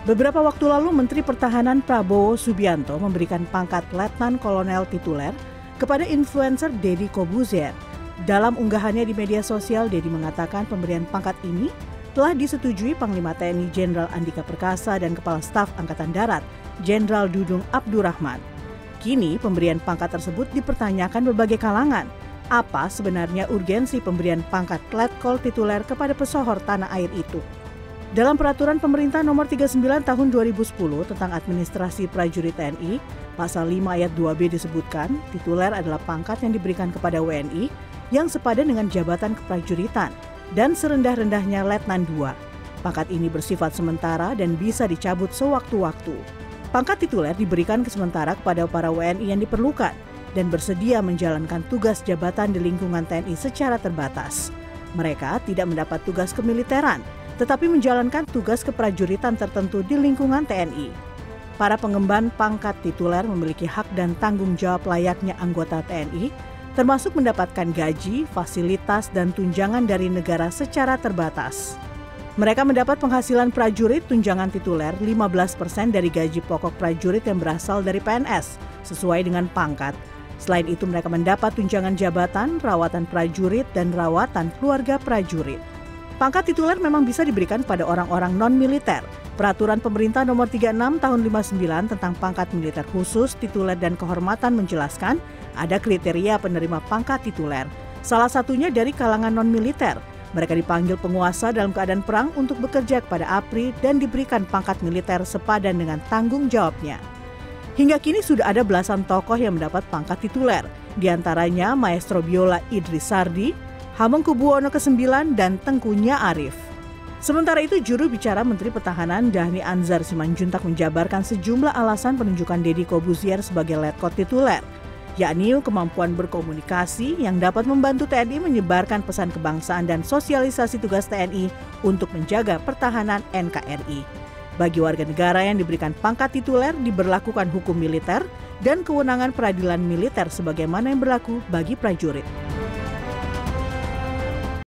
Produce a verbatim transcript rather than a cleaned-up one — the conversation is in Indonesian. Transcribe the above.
Beberapa waktu lalu Menteri Pertahanan Prabowo Subianto memberikan pangkat Letnan Kolonel tituler kepada influencer Deddy Corbuzier. Dalam unggahannya di media sosial, Deddy mengatakan pemberian pangkat ini telah disetujui Panglima T N I Jenderal Andika Perkasa dan Kepala Staf Angkatan Darat Jenderal Dudung Abdurrahman. Kini pemberian pangkat tersebut dipertanyakan berbagai kalangan. Apa sebenarnya urgensi pemberian pangkat Letkol tituler kepada pesohor tanah air itu? Dalam Peraturan Pemerintah Nomor tiga puluh sembilan Tahun dua ribu sepuluh tentang Administrasi Prajurit T N I, Pasal lima Ayat dua B disebutkan, tituler adalah pangkat yang diberikan kepada W N I yang sepadan dengan jabatan keprajuritan dan serendah-rendahnya Letnan dua. Pangkat ini bersifat sementara dan bisa dicabut sewaktu-waktu. Pangkat tituler diberikan sementara kepada para W N I yang diperlukan dan bersedia menjalankan tugas jabatan di lingkungan T N I secara terbatas. Mereka tidak mendapat tugas kemiliteran, tetapi menjalankan tugas keprajuritan tertentu di lingkungan T N I. Para pengemban pangkat tituler memiliki hak dan tanggung jawab layaknya anggota T N I, termasuk mendapatkan gaji, fasilitas, dan tunjangan dari negara secara terbatas. Mereka mendapat penghasilan prajurit tunjangan tituler lima belas persen dari gaji pokok prajurit yang berasal dari P N S, sesuai dengan pangkat. Selain itu mereka mendapat tunjangan jabatan, rawatan prajurit, dan rawatan keluarga prajurit. Pangkat tituler memang bisa diberikan pada orang-orang non-militer. Peraturan Pemerintah Nomor tiga puluh enam Tahun lima puluh sembilan tentang pangkat militer khusus, tituler, dan kehormatan menjelaskan ada kriteria penerima pangkat tituler. Salah satunya dari kalangan non-militer. Mereka dipanggil penguasa dalam keadaan perang untuk bekerja kepada A P R I dan diberikan pangkat militer sepadan dengan tanggung jawabnya. Hingga kini sudah ada belasan tokoh yang mendapat pangkat tituler, di antaranya Maestro Biola Idris Sardi, Hamengkubuwono kesembilan, dan Tengku Nya Arif. Sementara itu, juru bicara Menteri Pertahanan Dhani Anzar Simanjuntak menjabarkan sejumlah alasan penunjukan Deddy Corbuzier sebagai Letkol tituler, yakni kemampuan berkomunikasi yang dapat membantu T N I menyebarkan pesan kebangsaan dan sosialisasi tugas T N I untuk menjaga pertahanan N K R I. Bagi warga negara yang diberikan pangkat tituler diberlakukan hukum militer dan kewenangan peradilan militer sebagaimana yang berlaku bagi prajurit.